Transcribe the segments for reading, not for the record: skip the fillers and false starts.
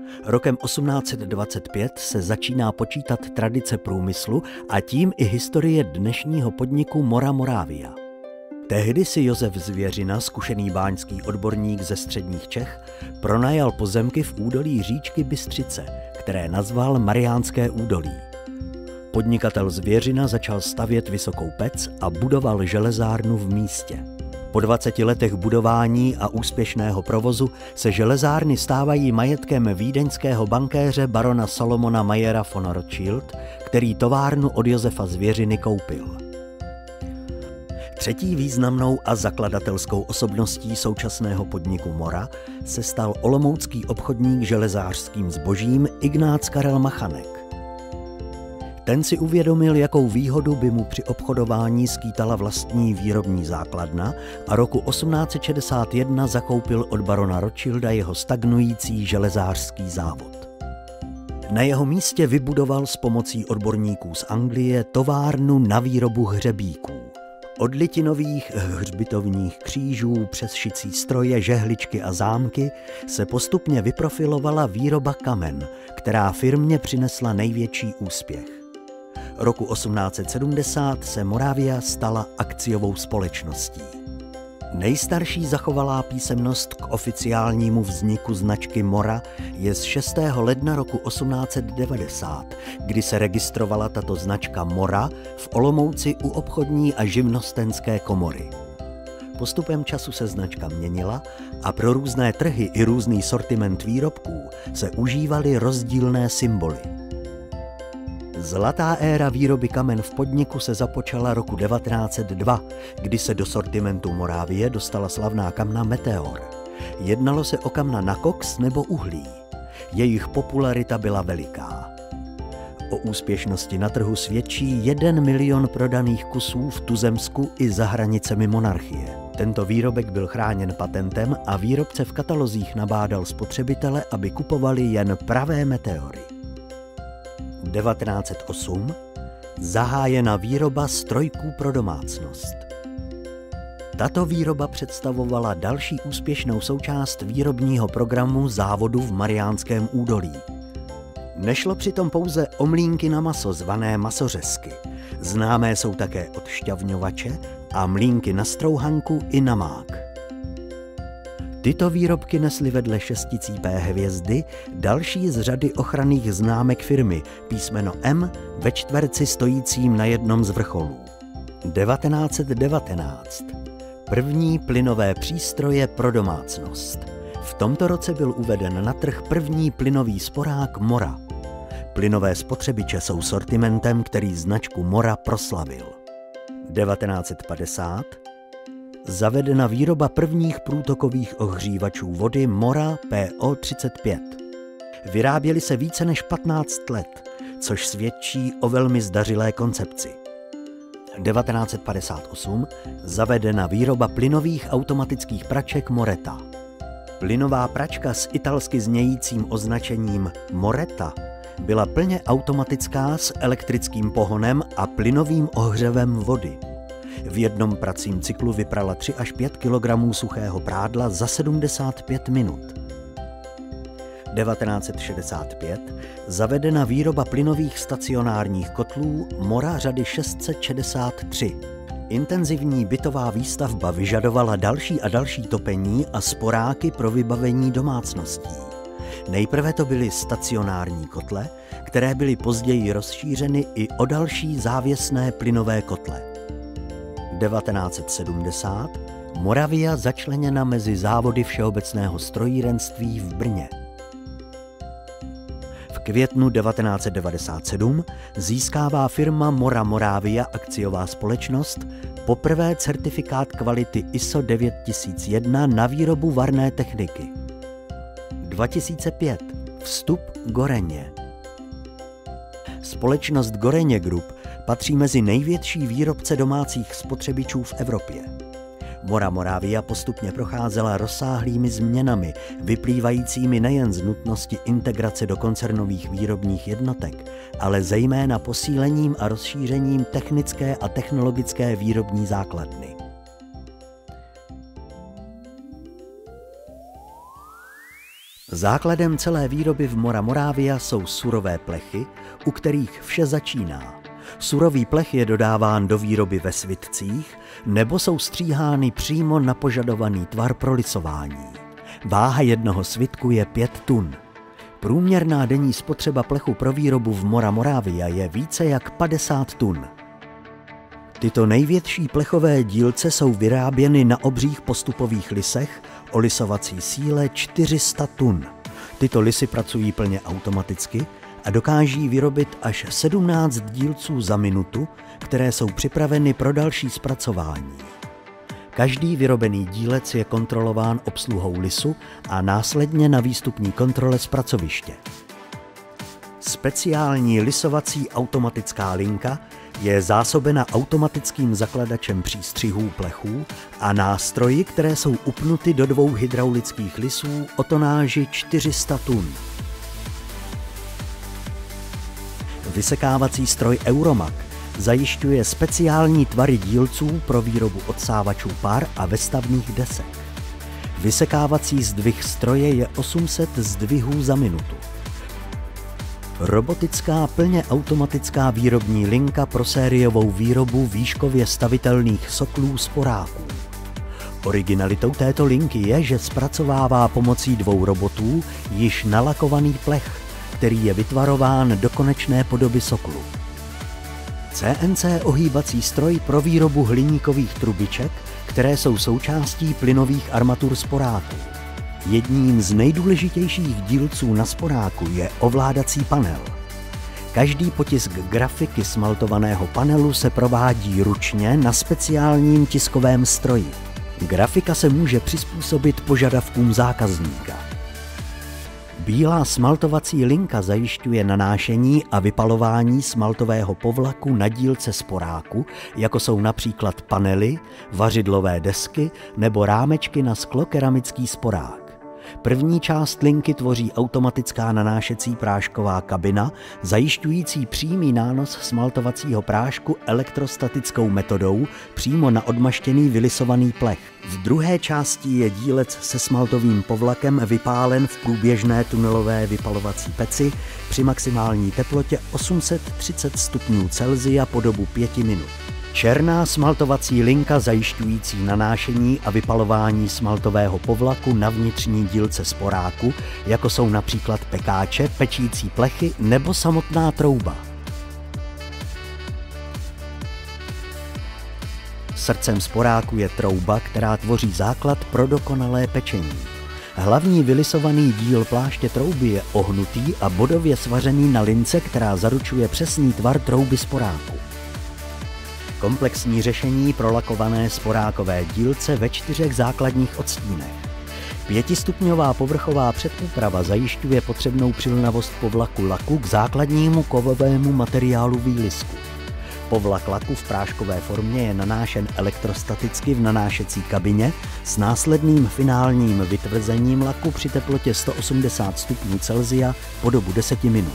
Rokem 1825 se začíná počítat tradice průmyslu a tím i historie dnešního podniku Mora Moravia. Tehdy si Josef Zvěřina, zkušený báňský odborník ze středních Čech, pronajal pozemky v údolí říčky Bystřice, které nazval Mariánské údolí. Podnikatel Zvěřina začal stavět vysokou pec a budoval železárnu v místě. Po 20 letech budování a úspěšného provozu se železárny stávají majetkem vídeňského bankéře barona Salomona Mayera von Rothschild, který továrnu od Josefa Zvěřiny koupil. Třetí významnou a zakladatelskou osobností současného podniku Mora se stal olomoucký obchodník železářským zbožím Ignác Karel Machanek. Ten si uvědomil, jakou výhodu by mu při obchodování skýtala vlastní výrobní základna a roku 1861 zakoupil od barona Rothschilda jeho stagnující železářský závod. Na jeho místě vybudoval s pomocí odborníků z Anglie továrnu na výrobu hřebíků. Od litinových hřbitovních křížů přes šicí stroje, žehličky a zámky se postupně vyprofilovala výroba kamen, která firmě přinesla největší úspěch. Roku 1870 se Moravia stala akciovou společností. Nejstarší zachovalá písemnost k oficiálnímu vzniku značky Mora je z 6. ledna roku 1890, kdy se registrovala tato značka Mora v Olomouci u obchodní a živnostenské komory. Postupem času se značka měnila a pro různé trhy i různý sortiment výrobků se užívaly rozdílné symboly. Zlatá éra výroby kamen v podniku se započala roku 1902, kdy se do sortimentu Moravie dostala slavná kamna Meteor. Jednalo se o kamna na koks nebo uhlí. Jejich popularita byla veliká. O úspěšnosti na trhu svědčí 1 milion prodaných kusů v tuzemsku i za hranicemi monarchie. Tento výrobek byl chráněn patentem a výrobce v katalozích nabádal spotřebitele, aby kupovali jen pravé Meteory. 1908 zahájena výroba strojků pro domácnost. Tato výroba představovala další úspěšnou součást výrobního programu závodu v Mariánském údolí. Nešlo přitom pouze o mlýnky na maso zvané masořezky. Známé jsou také odšťavňovače a mlýnky na strouhanku i na mák. Tyto výrobky nesly vedle šesticípé hvězdy další z řady ochranných známek firmy, písmeno M ve čtverci stojícím na jednom z vrcholů. 1919. První plynové přístroje pro domácnost. V tomto roce byl uveden na trh první plynový sporák Mora. Plynové spotřebiče jsou sortimentem, který značku Mora proslavil. 1950. Zavedena výroba prvních průtokových ohřívačů vody Mora PO35. Vyráběly se více než 15 let, což svědčí o velmi zdařilé koncepci. 1958 zavedena výroba plynových automatických praček Moreta. Plynová pračka s italsky znějícím označením Moreta byla plně automatická s elektrickým pohonem a plynovým ohřevem vody. V jednom pracím cyklu vyprala 3 až 5 kg suchého prádla za 75 minut. 1965 zavedena výroba plynových stacionárních kotlů Mora řady 663. Intenzivní bytová výstavba vyžadovala další a další topení a sporáky pro vybavení domácností. Nejprve to byly stacionární kotle, které byly později rozšířeny i o další závěsné plynové kotle. 1970 Moravia začleněna mezi závody všeobecného strojírenství v Brně. V květnu 1997 získává firma Mora Moravia akciová společnost poprvé certifikát kvality ISO 9001 na výrobu varné techniky. 2005 vstup Goreně. Společnost Goreně Group patří mezi největší výrobce domácích spotřebičů v Evropě. Mora Moravia postupně procházela rozsáhlými změnami, vyplývajícími nejen z nutnosti integrace do koncernových výrobních jednotek, ale zejména posílením a rozšířením technické a technologické výrobní základny. Základem celé výroby v Mora Moravia jsou surové plechy, u kterých vše začíná. Surový plech je dodáván do výroby ve svitcích nebo jsou stříhány přímo na požadovaný tvar pro lisování. Váha jednoho svitku je 5 tun. Průměrná denní spotřeba plechu pro výrobu v Mora Moravia je více jak 50 tun. Tyto největší plechové dílce jsou vyráběny na obřích postupových lisech o lisovací síle 400 tun. Tyto lisy pracují plně automaticky a dokáží vyrobit až 17 dílců za minutu, které jsou připraveny pro další zpracování. Každý vyrobený dílec je kontrolován obsluhou lisu a následně na výstupní kontrole z pracoviště. Speciální lisovací automatická linka je zásobena automatickým zakladačem přístřihů plechů a nástroji, které jsou upnuty do 2 hydraulických lisů o tonáži 400 tun. Vysekávací stroj Euromak zajišťuje speciální tvary dílců pro výrobu odsávačů par a vestavných desek. Vysekávací zdvih stroje je 800 zdvihů za minutu. Robotická plně automatická výrobní linka pro sériovou výrobu výškově stavitelných soklů sporáků. Originalitou této linky je, že zpracovává pomocí 2 robotů již nalakovaný plech, který je vytvarován do konečné podoby soklu. CNC ohýbací stroj pro výrobu hliníkových trubiček, které jsou součástí plynových armatur sporáků. Jedním z nejdůležitějších dílců na sporáku je ovládací panel. Každý potisk grafiky smaltovaného panelu se provádí ručně na speciálním tiskovém stroji. Grafika se může přizpůsobit požadavkům zákazníka. Bílá smaltovací linka zajišťuje nanášení a vypalování smaltového povlaku na dílce sporáku, jako jsou například panely, vařidlové desky nebo rámečky na sklokeramický sporák. První část linky tvoří automatická nanášecí prášková kabina, zajišťující přímý nános smaltovacího prášku elektrostatickou metodou přímo na odmaštěný vylisovaný plech. V druhé části je dílec se smaltovým povlakem vypálen v průběžné tunelové vypalovací peci při maximální teplotě 830 stupňů Celsia po dobu 5 minut. Černá smaltovací linka zajišťující nanášení a vypalování smaltového povlaku na vnitřní dílce sporáku, jako jsou například pekáče, pečící plechy nebo samotná trouba. Srdcem sporáku je trouba, která tvoří základ pro dokonalé pečení. Hlavní vylisovaný díl pláště trouby je ohnutý a bodově svařený na lince, která zaručuje přesný tvar trouby sporáku. Komplexní řešení prolakované sporákové dílce ve 4 základních odstínech. 5stupňová povrchová předúprava zajišťuje potřebnou přilnavost povlaku laku k základnímu kovovému materiálu výlisku. Povlak laku v práškové formě je nanášen elektrostaticky v nanášecí kabině s následným finálním vytvrzením laku při teplotě 180 stupňů Celsia po dobu 10 minut.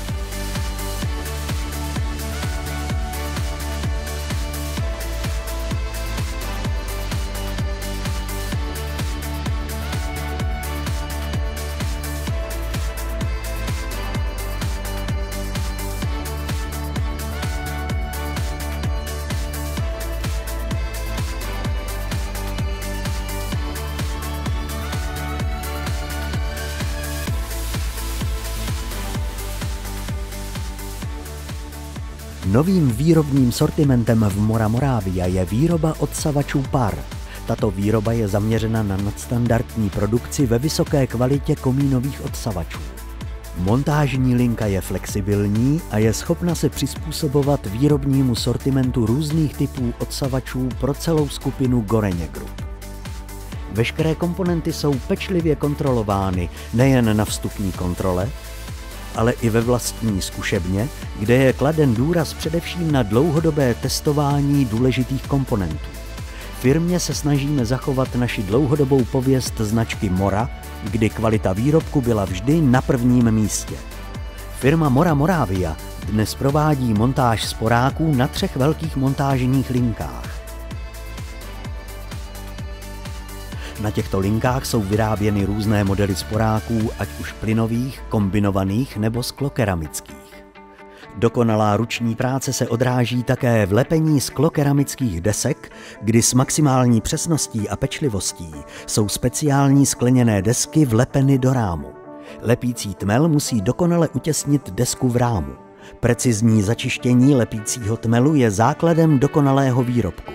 Novým výrobním sortimentem v Mora Moravia je výroba odsavačů par. Tato výroba je zaměřena na nadstandardní produkci ve vysoké kvalitě komínových odsavačů. Montážní linka je flexibilní a je schopna se přizpůsobovat výrobnímu sortimentu různých typů odsavačů pro celou skupinu Goreně Group. Veškeré komponenty jsou pečlivě kontrolovány nejen na vstupní kontrole, ale i ve vlastní zkušebně, kde je kladen důraz především na dlouhodobé testování důležitých komponentů. Firmě se snažíme zachovat naši dlouhodobou pověst značky Mora, kdy kvalita výrobku byla vždy na prvním místě. Firma Mora Moravia dnes provádí montáž sporáků na 3 velkých montážních linkách. Na těchto linkách jsou vyráběny různé modely sporáků, ať už plynových, kombinovaných nebo sklokeramických. Dokonalá ruční práce se odráží také v lepení sklokeramických desek, kdy s maximální přesností a pečlivostí jsou speciální skleněné desky vlepeny do rámu. Lepící tmel musí dokonale utěsnit desku v rámu. Precizní začištění lepícího tmelu je základem dokonalého výrobku.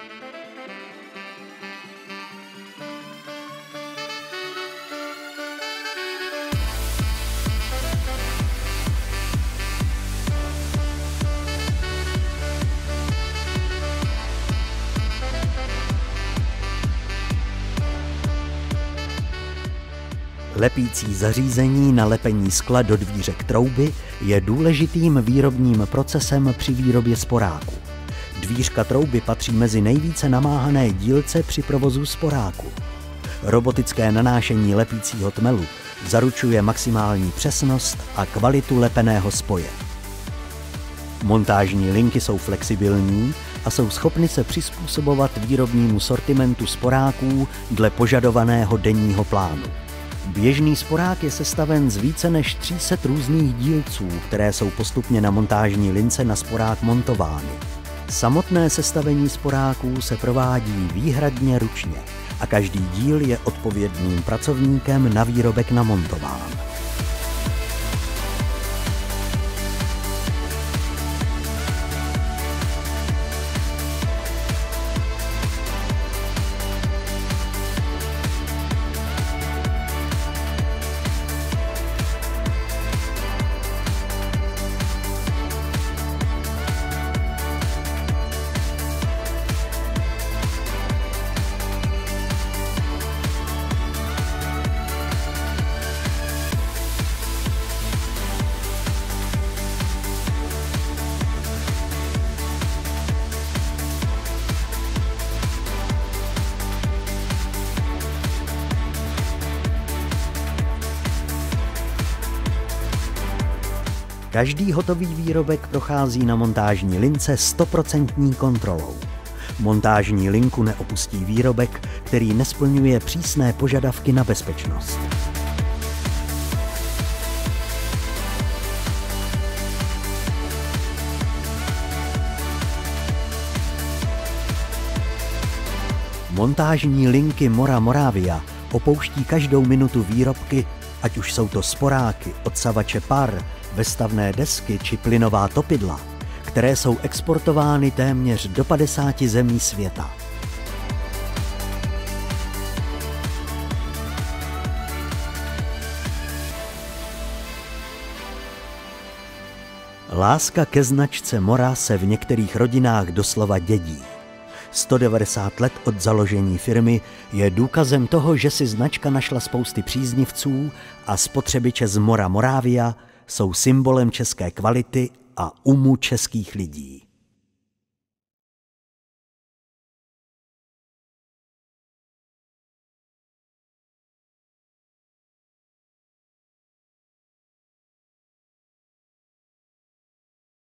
Lepící zařízení na lepení skla do dvířek trouby je důležitým výrobním procesem při výrobě sporáku. Dvířka trouby patří mezi nejvíce namáhané dílce při provozu sporáku. Robotické nanášení lepícího tmelu zaručuje maximální přesnost a kvalitu lepeného spoje. Montážní linky jsou flexibilní a jsou schopny se přizpůsobovat výrobnímu sortimentu sporáků dle požadovaného denního plánu. Běžný sporák je sestaven z více než 300 různých dílců, které jsou postupně na montážní lince na sporák montovány. Samotné sestavení sporáků se provádí výhradně ručně a každý díl je odpovědným pracovníkem na výrobek namontován. Každý hotový výrobek prochází na montážní lince 100% kontrolou. Montážní linku neopustí výrobek, který nesplňuje přísné požadavky na bezpečnost. Montážní linky Mora Moravia opouští každou minutu výrobky, ať už jsou to sporáky, odsavače par, vestavné desky či plynová topidla, které jsou exportovány téměř do 50 zemí světa. Láska ke značce Mora se v některých rodinách doslova dědí. 190 let od založení firmy je důkazem toho, že si značka našla spousty příznivců a spotřebiče z Mora Moravia jsou symbolem české kvality a umu českých lidí.